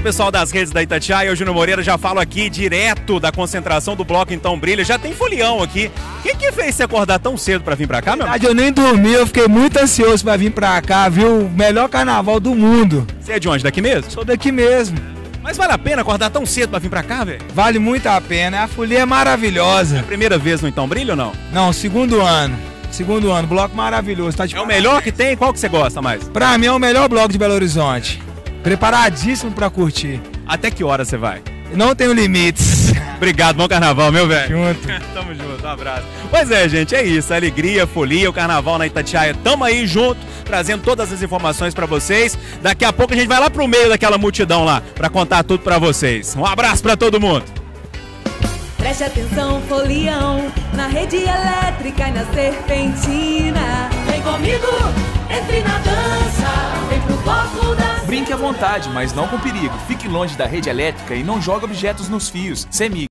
pessoal das redes da Itatiaia, eu, Júnior Moreira, já falo aqui direto da concentração do Bloco Então Brilha. Já tem folião aqui. O que fez você acordar tão cedo pra vir pra cá, meu amigo? Eu nem dormi, eu fiquei muito ansioso pra vir pra cá, viu? O melhor carnaval do mundo. Você é de onde? Daqui mesmo? Sou daqui mesmo. Mas vale a pena acordar tão cedo pra vir pra cá, velho? Vale muito a pena, a folia é maravilhosa. É a primeira vez no Então Brilha ou não? Não, segundo ano. Segundo ano, bloco maravilhoso. Tá de É o melhor que tem? Qual que você gosta mais? Pra mim é o melhor bloco de Belo Horizonte. Preparadíssimo pra curtir. Até que hora você vai? Não tenho limites. Obrigado, bom carnaval, meu velho. Junto. Tamo junto, um abraço. Pois é, gente, é isso. Alegria, folia, o carnaval na Itatiaia. Tamo aí junto, trazendo todas as informações pra vocês. Daqui a pouco a gente vai lá pro meio daquela multidão lá, pra contar tudo pra vocês. Um abraço pra todo mundo. Preste atenção, folião, na rede elétrica e na serpentina. Vem comigo, entre na dança, vem pro bloco da... Brinque à vontade, mas não com perigo. Fique longe da rede elétrica e não jogue objetos nos fios. Semig.